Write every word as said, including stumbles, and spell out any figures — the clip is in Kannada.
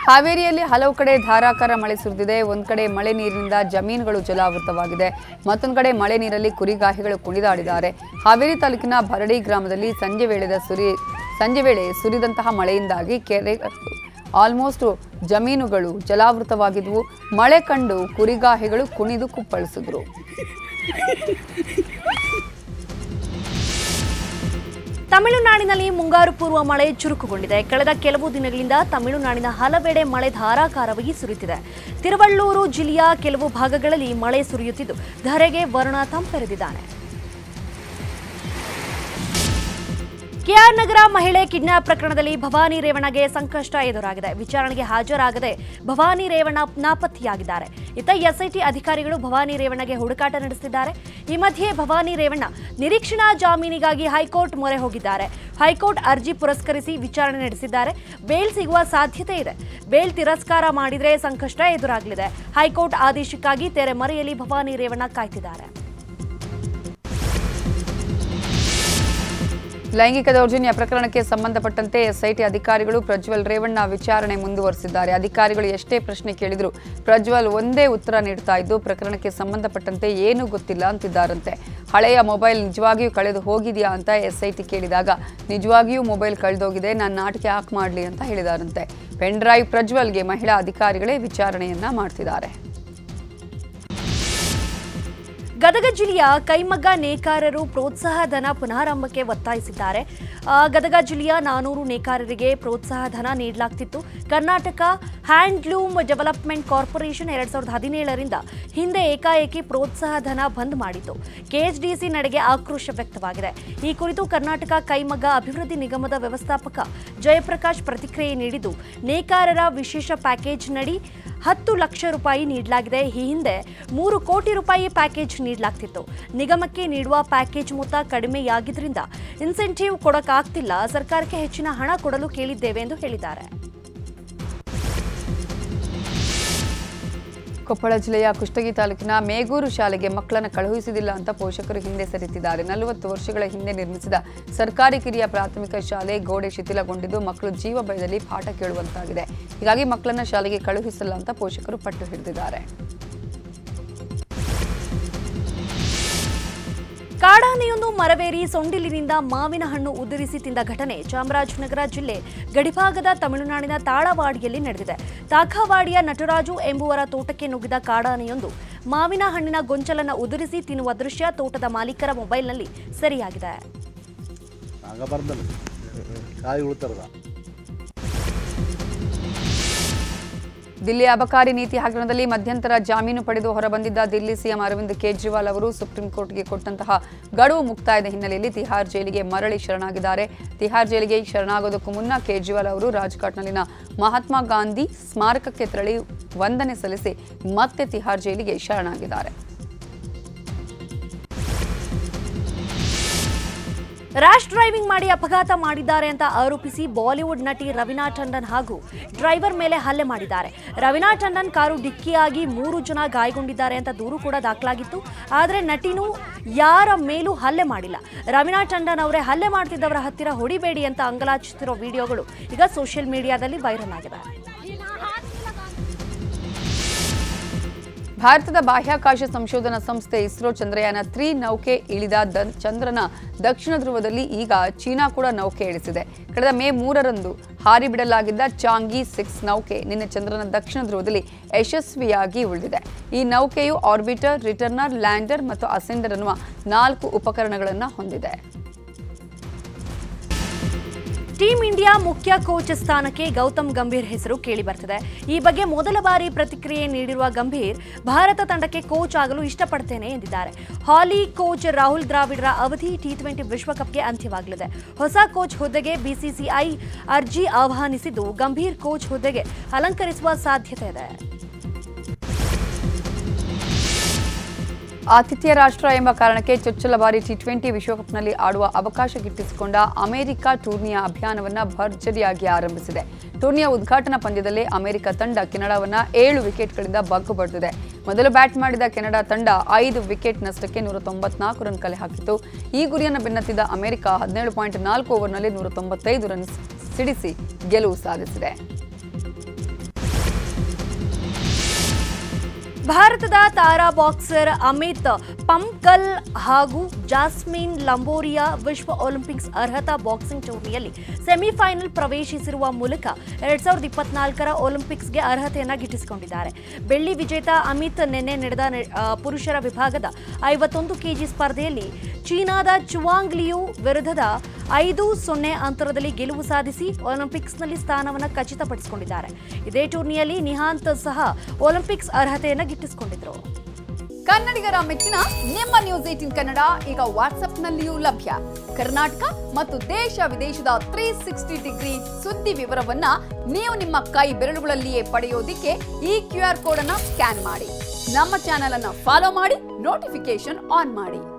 ಹಾವೇರಿಯಲ್ಲಿ ಹಲವು ಕಡೆ ಧಾರಾಕಾರ ಮಳೆ ಸುರಿದಿದೆ. ಒಂದು ಕಡೆ ಮಳೆ ನೀರಿನಿಂದ ಜಮೀನುಗಳು ಜಲಾವೃತವಾಗಿದೆ, ಮತ್ತೊಂದು ಕಡೆ ಮಳೆ ನೀರಲ್ಲಿ ಕುರಿಗಾಹಿಗಳು ಕುಣಿದಾಡಿದ್ದಾರೆ. ಹಾವೇರಿ ತಾಲೂಕಿನ ಭರಡಿ ಗ್ರಾಮದಲ್ಲಿ ಸಂಜೆ ವೇಳೆದ ಸುರಿ ಸಂಜೆ ವೇಳೆ ಸುರಿದಂತಹ ಮಳೆಯಿಂದಾಗಿ ಕೆರೆ ಆಲ್ಮೋಸ್ಟ್ ಜಮೀನುಗಳು ಜಲಾವೃತವಾಗಿದ್ವು. ಮಳೆ ಕಂಡು ಕುರಿಗಾಹಿಗಳು ಕುಣಿದು ಕುಪ್ಪಳಿಸಿದ್ರು. ತಮಿಳುನಾಡಿನಲ್ಲಿ ಮುಂಗಾರು ಪೂರ್ವ ಮಳೆ ಚುರುಕುಗೊಂಡಿದೆ. ಕಳೆದ ಕೆಲವು ದಿನಗಳಿಂದ ತಮಿಳುನಾಡಿನ ಹಲವೆಡೆ ಮಳೆ ಧಾರಾಕಾರವಾಗಿ ಸುರಿಯುತ್ತಿದೆ. ತಿರುವಳ್ಳೂರು ಜಿಲ್ಲೆಯ ಕೆಲವು ಭಾಗಗಳಲ್ಲಿ ಮಳೆ ಸುರಿಯುತ್ತಿದ್ದು ಧರೆಗೆ ವರುಣ ತಂಪೆರೆದಿದ್ದಾನೆ. ಕೆಆರ್ ನಗರ ಮಹಿಳೆ ಕಿಡ್ನಾಪ್ ಪ್ರಕರಣದಲ್ಲಿ ಭವಾನಿ ರೇವಣ್ಣಗೆ ಸಂಕಷ್ಟ ಎದುರಾಗಿದೆ. ವಿಚಾರಣೆಗೆ ಹಾಜರಾಗದೆ ಭವಾನಿ ರೇವಣ್ಣ ನಾಪತ್ತೆಯಾಗಿದ್ದಾರೆ. ಇತ್ತ ಎಸ್ಐಟಿ ಅಧಿಕಾರಿಗಳು ಭವಾನಿ ರೇವಣ್ಣಗೆ ಹುಡುಕಾಟ ನಡೆಸುತ್ತಿದ್ದಾರೆ. ಈ ಮಧ್ಯೆ ಭವಾನಿ ರೇವಣ್ಣ ನಿರೀಕ್ಷಣಾ ಜಾಮೀನಿಗಾಗಿ ಹೈಕೋರ್ಟ್ ಮೊರೆ ಹೋಗಿದ್ದಾರೆ. ಹೈಕೋರ್ಟ್ ಅರ್ಜಿ ಪುರಸ್ಕರಿಸಿ ವಿಚಾರಣೆ ನಡೆಸಿದ್ದಾರೆ. ಬೇಲ್ ಸಿಗುವ ಸಾಧ್ಯತೆ ಇದೆ. ಬೇಲ್ ತಿರಸ್ಕಾರ ಮಾಡಿದರೆ ಸಂಕಷ್ಟ ಎದುರಾಗಲಿದೆ. ಹೈಕೋರ್ಟ್ ಆದೇಶಕ್ಕಾಗಿ ತೆರೆಮರೆಯಲ್ಲಿ ಭವಾನಿ ರೇವಣ್ಣ ಕಾಯ್ತಿದ್ದಾರೆ. ಲೈಂಗಿಕ ದೌರ್ಜನ್ಯ ಪ್ರಕರಣಕ್ಕೆ ಸಂಬಂಧಪಟ್ಟಂತೆ ಎಸ್ಐಟಿ ಅಧಿಕಾರಿಗಳು ಪ್ರಜ್ವಲ್ ರೇವಣ್ಣ ವಿಚಾರಣೆ ಮುಂದುವರೆಸಿದ್ದಾರೆ. ಅಧಿಕಾರಿಗಳು ಎಷ್ಟೇ ಪ್ರಶ್ನೆ ಕೇಳಿದ್ರು ಪ್ರಜ್ವಲ್ ಒಂದೇ ಉತ್ತರ ನೀಡ್ತಾ ಇದ್ದು ಪ್ರಕರಣಕ್ಕೆ ಸಂಬಂಧಪಟ್ಟಂತೆ ಏನೂ ಗೊತ್ತಿಲ್ಲ ಅಂತಿದ್ದಾರಂತೆ. ಹಳೆಯ ಮೊಬೈಲ್ ನಿಜವಾಗಿಯೂ ಕಳೆದು ಹೋಗಿದೆಯಾ ಅಂತ ಎಸ್ಐಟಿ ಕೇಳಿದಾಗ ನಿಜವಾಗಿಯೂ ಮೊಬೈಲ್ ಕಳೆದೋಗಿದೆ, ನಾನು ನಾಟಕ ಯಾಕೆ ಮಾಡಲಿ ಅಂತ ಹೇಳಿದಾರಂತೆ. ಪೆನ್ ಡ್ರೈವ್ ಪ್ರಜ್ವಲ್ಗೆ ಮಹಿಳಾ ಅಧಿಕಾರಿಗಳೇ ವಿಚಾರಣೆಯನ್ನ ಮಾಡ್ತಿದ್ದಾರೆ. ಗದಗ ಜಿಲ್ಲೆಯ ಕೈಮಗ್ಗ ನೇಕಾರರು ಪ್ರೋತ್ಸಾಹ ಧನ ಪುನರಾರಂಭಕ್ಕೆ ಒತ್ತಾಯಿಸಿದ್ದಾರೆ. ಗದಗ ಜಿಲ್ಲೆಯ ನಾನೂರು ನೇಕಾರರಿಗೆ ಪ್ರೋತ್ಸಾಹ ಧನ ನೀಡಲಾಗ್ತಿತ್ತು. ಕರ್ನಾಟಕ ಹ್ಯಾಂಡ್ಲೂಮ್ ಡೆವಲಪ್ಮೆಂಟ್ ಕಾರ್ಪೊರೇಷನ್ ಎರಡ್ ಸಾವಿರದ ಹದಿನೇಳರಿಂದ ಹಿಂದೆ ಏಕಾಏಕಿ ಪ್ರೋತ್ಸಾಹ ಧನ ಬಂದ್ ಮಾಡಿತ್ತು. ಕೆಎಚ್ಡಿಸಿ ನಡೆಗೆ ಆಕ್ರೋಶ ವ್ಯಕ್ತವಾಗಿದೆ. ಈ ಕುರಿತು ಕರ್ನಾಟಕ ಕೈಮಗ್ಗ ಅಭಿವೃದ್ಧಿ ನಿಗಮದ ವ್ಯವಸ್ಥಾಪಕ ಜಯಪ್ರಕಾಶ್ ಪ್ರತಿಕ್ರಿಯೆ ನೀಡಿದ್ದು, ನೇಕಾರರ ವಿಶೇಷ ಪ್ಯಾಕೇಜ್ ನಡಿ ಹತ್ತು ಲಕ್ಷ ರೂಪಾಯಿ ನೀಡಲಾಗಿದೆ. ಈ ಹಿಂದೆ ಮೂರು ಕೋಟಿ ರೂಪಾಯಿ ಪ್ಯಾಕೇಜ್ ನೀಡಲಾಗ್ತಿತ್ತು. ನಿಗಮಕ್ಕೆ ನೀಡುವ ಪ್ಯಾಕೇಜ್ ಮೊತ್ತ ಕಡಿಮೆಯಾಗಿದ್ದರಿಂದ ಇನ್ಸೆಂಟಿವ್ ಕೊಡಕ್ಕಾಗ್ತಿಲ್ಲ. ಸರ್ಕಾರಕ್ಕೆ ಹೆಚ್ಚಿನ ಹಣ ಕೊಡಲು ಕೇಳಿದ್ದೇವೆ ಎಂದು ಹೇಳಿದ್ದಾರೆ. ಕೊಪ್ಪಳ ಜಿಲ್ಲೆಯ ಕುಷ್ಟಗಿ ತಾಲೂಕಿನ ಮೇಗೂರು ಶಾಲೆಗೆ ಮಕ್ಕಳನ್ನು ಕಳುಹಿಸುವುದಿಲ್ಲ ಅಂತ ಪೋಷಕರು ಹಿಂದೆ ಸರಿತಿದ್ದಾರೆ. ನಲವತ್ತು ವರ್ಷಗಳ ಹಿಂದೆ ನಿರ್ಮಿಸಿದ ಸರ್ಕಾರಿ ಕಿರಿಯ ಪ್ರಾಥಮಿಕ ಶಾಲೆ ಗೋಡೆ ಶಿಥಿಲಗೊಂಡಿದ್ದು ಮಕ್ಕಳು ಜೀವ ಭಯದಲ್ಲಿ ಪಾಠ ಕೇಳುವಂತಾಗಿದೆ. ಹೀಗಾಗಿ ಮಕ್ಕಳನ್ನು ಶಾಲೆಗೆ ಕಳುಹಿಸಲ್ಲ ಅಂತ ಪೋಷಕರು ಪಟ್ಟು ಹಿಡಿದಿದ್ದಾರೆ. ಕಾಡಾನೆಯೊಂದು ಮರವೇರಿ ಸೊಂಡಿಲಿನಿಂದ ಮಾವಿನ ಹಣ್ಣು ಉದುರಿಸಿ ತಿಂದ ಘಟನೆ ಚಾಮರಾಜನಗರ ಜಿಲ್ಲೆ ಗಡಿಭಾಗದ ತಮಿಳುನಾಡಿನ ತಾಳವಾಡಿಯಲ್ಲಿ ನಡೆದಿದೆ. ತಾಖಾವಾಡಿಯ ನಟರಾಜು ಎಂಬುವರ ತೋಟಕ್ಕೆ ನುಗ್ಗಿದ ಕಾಡಾನೆಯೊಂದು ಮಾವಿನ ಹಣ್ಣಿನ ಗೊಂಚಲನ್ನು ಉದುರಿಸಿ ತಿನ್ನುವ ದೃಶ್ಯ ತೋಟದ ಮಾಲೀಕರ ಮೊಬೈಲ್ನಲ್ಲಿ ಸೆರೆಯಾಗಿದೆ. ದಿಲ್ಲಿ ಅಬಕಾರಿ ನೀತಿ ಹಗರಣದಲ್ಲಿ ಮಧ್ಯಂತರ ಜಾಮೀನು ಪಡೆದು ಹೊರಬಂದಿದ್ದ ದಿಲ್ಲಿ ಸಿಎಂ ಅರವಿಂದ್ ಕೇಜ್ರಿವಾಲ್ ಅವರು ಸುಪ್ರೀಂ ಕೋರ್ಟ್ಗೆ ಕೊಟ್ಟಂತಹ ಗಡುವು ಮುಕ್ತಾಯದ ಹಿನ್ನೆಲೆಯಲ್ಲಿ ತಿಹಾರ್ ಜೈಲಿಗೆ ಮರಳಿ ಶರಣಾಗಿದ್ದಾರೆ. ತಿಹಾರ್ ಜೈಲಿಗೆ ಶರಣಾಗೋದಕ್ಕೂ ಮುನ್ನ ಕೇಜ್ರಿವಾಲ್ ಅವರು ರಾಜ್ಘಾಟ್ನಲ್ಲಿನ ಮಹಾತ್ಮ ಗಾಂಧಿ ಸ್ಮಾರಕಕ್ಕೆ ತೆರಳಿ ವಂದನೆ ಸಲ್ಲಿಸಿ ಮತ್ತೆ ತಿಹಾರ್ ಜೈಲಿಗೆ ಶರಣಾಗಿದ್ದಾರೆ. ರ್ಯಾಶ್ ಡ್ರೈವಿಂಗ್ ಮಾಡಿ ಅಪಘಾತ ಮಾಡಿದ್ದಾರೆ ಅಂತ ಆರೋಪಿಸಿ ಬಾಲಿವುಡ್ ನಟಿ ರವೀನಾ ಟಂಡನ್ ಹಾಗೂ ಡ್ರೈವರ್ ಮೇಲೆ ಹಲ್ಲೆ ಮಾಡಿದ್ದಾರೆ. ರವೀನಾ ಟಂಡನ್ ಕಾರು ಡಿಕ್ಕಿಯಾಗಿ ಮೂರು ಜನ ಗಾಯಗೊಂಡಿದ್ದಾರೆ ಅಂತ ದೂರು ಕೂಡ ದಾಖಲಾಗಿತ್ತು. ಆದರೆ ನಟಿನೂ ಯಾರ ಮೇಲೂ ಹಲ್ಲೆ ಮಾಡಿಲ್ಲ. ರವೀನಾ ಟಂಡನ್ ಅವರೇ ಹಲ್ಲೆ ಮಾಡ್ತಿದ್ದವರ ಹತ್ತಿರ ಹೊಡಿಬೇಡಿ ಅಂತ ಅಂಗಲಾಚುತ್ತಿರೋ ವಿಡಿಯೋಗಳು ಈಗ ಸೋಷಿಯಲ್ ಮೀಡಿಯಾದಲ್ಲಿ ವೈರಲ್ ಆಗಿದೆ. ಭಾರತದ ಬಾಹ್ಯಾಕಾಶ ಸಂಶೋಧನಾ ಸಂಸ್ಥೆ ಇಸ್ರೋ ಚಂದ್ರಯಾನ ತ್ರೀ ನೌಕೆ ಇಳಿದ ಚಂದ್ರನ ದಕ್ಷಿಣ ಧ್ರುವದಲ್ಲಿ ಈಗ ಚೀನಾ ಕೂಡ ನೌಕೆ ಇಳಿಸಿದೆ. ಕಳೆದ ಮೇ ಮೂರರಂದು ಹಾರಿ ಬಿಡಲಾಗಿದ್ದ ಚಾಂಗಿ ಸಿಕ್ಸ್ ನೌಕೆ ನಿನ್ನೆ ಚಂದ್ರನ ದಕ್ಷಿಣ ಧ್ರುವದಲ್ಲಿ ಯಶಸ್ವಿಯಾಗಿ ಉಳಿದಿದೆ. ಈ ನೌಕೆಯು ಆರ್ಬಿಟರ್, ರಿಟರ್ನರ್, ಲ್ಯಾಂಡರ್ ಮತ್ತು ಅಸೆಂಡರ್ ಅನ್ನುವ ನಾಲ್ಕು ಉಪಕರಣಗಳನ್ನು ಹೊಂದಿದೆ. ಟೀಂ ಇಂಡಿಯಾ ಮುಖ್ಯ ಕೋಚ್ ಸ್ಥಾನಕ್ಕೆ ಗೌತಮ್ ಗಂಭೀರ್ ಹೆಸರು ಕೇಳಿಬರ್ತಿದೆ. ಈ ಬಗ್ಗೆ ಮೊದಲ ಬಾರಿ ಪ್ರತಿಕ್ರಿಯೆ ನೀಡಿರುವ ಗಂಭೀರ್ ಭಾರತ ತಂಡಕ್ಕೆ ಕೋಚ್ ಆಗಲು ಇಷ್ಟಪಡ್ತೇನೆ ಎಂದಿದ್ದಾರೆ. ಹಾಲಿ ಕೋಚ್ ರಾಹುಲ್ ದ್ರಾವಿಡ್ರ ಅವಧಿ ಟಿ ಟ್ವೆಂಟಿ ವಿಶ್ವಕಪ್ಗೆ ಅಂತ್ಯವಾಗಲಿದೆ. ಹೊಸ ಕೋಚ್ ಹುದ್ದೆಗೆ ಬಿಸಿಸಿಐ ಅರ್ಜಿ ಆಹ್ವಾನಿಸಿದ್ದು ಗಂಭೀರ್ ಕೋಚ್ ಹುದ್ದೆಗೆ ಅಲಂಕರಿಸುವ ಸಾಧ್ಯತೆ ಇದೆ. ಆತಿಥ್ಯ ರಾಷ್ಟ್ರ ಎಂಬ ಕಾರಣಕ್ಕೆ ಚೊಚ್ಚಲ ಬಾರಿ ಟಿ ಟ್ವೆಂಟಿ ವಿಶ್ವಕಪ್ನಲ್ಲಿ ಆಡುವ ಅವಕಾಶ ಗಿಟ್ಟಿಸಿಕೊಂಡ ಅಮೆರಿಕ ಟೂರ್ನಿಯ ಅಭಿಯಾನವನ್ನು ಭರ್ಜರಿಯಾಗಿ ಆರಂಭಿಸಿದೆ. ಟೂರ್ನಿಯ ಉದ್ಘಾಟನಾ ಪಂದ್ಯದಲ್ಲಿ ಅಮೆರಿಕ ತಂಡ ಕೆನಡಾವನ್ನು ಏಳು ವಿಕೆಟ್ಗಳಿಂದ ಬಗ್ಗು ಬಡಿದಿದೆ. ಮೊದಲು ಬ್ಯಾಟ್ ಮಾಡಿದ ಕೆನಡಾ ತಂಡ ಐದು ವಿಕೆಟ್ ನಷ್ಟಕ್ಕೆ ನೂರ ತೊಂಬತ್ನಾಲ್ಕು ರನ್ ಕಲೆ ಹಾಕಿತ್ತು. ಈ ಗುರಿಯನ್ನು ಬೆನ್ನತ್ತಿದ್ದ ಅಮೆರಿಕ ಹದಿನೇಳು ಪಾಯಿಂಟ್ ನಾಲ್ಕು ಓವರ್ನಲ್ಲಿ ನೂರ ತೊಂಬತ್ತೈದು ರನ್ ಸಿಡಿಸಿ ಗೆಲುವು ಸಾಧಿಸಿದೆ. ಭಾರತದ ತಾರಾ ಬಾಕ್ಸರ್ ಅಮಿತ್ ಪಂಕಲ್ ಹಾಗೂ ಜಾಸ್ಮಿನ್ ಲಂಬೋರಿಯಾ ವಿಶ್ವ ಒಲಿಂಪಿಕ್ಸ್ ಅರ್ಹತಾ ಬಾಕ್ಸಿಂಗ್ ಟೂರ್ನಿಯಲ್ಲಿ ಸೆಮಿಫೈನಲ್ ಪ್ರವೇಶಿಸಿರುವ ಮೂಲಕ ಎರಡ್ ಸಾವಿರದ ಇಪ್ಪತ್ನಾಲ್ಕರ ಒಲಿಂಪಿಕ್ಸ್ಗೆ ಅರ್ಹತೆಯನ್ನ ಗಿಟ್ಟಿಸಿಕೊಂಡಿದ್ದಾರೆ. ಬೆಳ್ಳಿ ವಿಜೇತ ಅಮಿತ್ ನಿನ್ನೆ ನಡೆದ ಪುರುಷರ ವಿಭಾಗದ ಐವತ್ತೊಂದು ಕೆಜಿ ಸ್ಪರ್ಧೆಯಲ್ಲಿ ಚೀನಾದ ಚುವಾಂಗ್ ಲಿಯು ವಿರುದ್ಧದ ಐದು ಸೊನ್ನೆ ಅಂತರದಲ್ಲಿ ಗೆಲುವು ಸಾಧಿಸಿ ಒಲಿಂಪಿಕ್ಸ್ನಲ್ಲಿ ಸ್ಥಾನವನ್ನು ಖಚಿತಪಡಿಸಿಕೊಂಡಿದ್ದಾರೆ. ಇದೇ ಟೂರ್ನಿಯಲ್ಲಿ ನಿಹಾಂತ್ ಸಹ ಒಲಿಂಪಿಕ್ಸ್ ಅರ್ಹತೆಯನ್ನು ಗಿಟ್ಟಿಸಿಕೊಂಡಿದ್ರು. ಕನ್ನಡಿಗರ ಮೆಚ್ಚಿನ ನಿಮ್ಮ ನ್ಯೂಸ್ ಏಟೀನ್ ಕನ್ನಡ ಈಗ ವಾಟ್ಸ್ಆಪ್ನಲ್ಲಿಯೂ ಲಭ್ಯ. ಕರ್ನಾಟಕ ಮತ್ತು ದೇಶ ವಿದೇಶದ ತ್ರೀ ಸಿಕ್ಸ್ಟಿ ಡಿಗ್ರಿ ಸುದ್ದಿ ವಿವರವನ್ನ ನೀವು ನಿಮ್ಮ ಕೈ ಬೆರಳುಗಳಲ್ಲಿಯೇ ಪಡೆಯೋದಿಕ್ಕೆ ಈ ಕ್ಯೂ ಆರ್ ಕೋಡ್ ಅನ್ನ ಸ್ಕ್ಯಾನ್ ಮಾಡಿ. ನಮ್ಮ ಚಾನೆಲ್ ಅನ್ನ ಫಾಲೋ ಮಾಡಿ, ನೋಟಿಫಿಕೇಶನ್ ಆನ್ ಮಾಡಿ.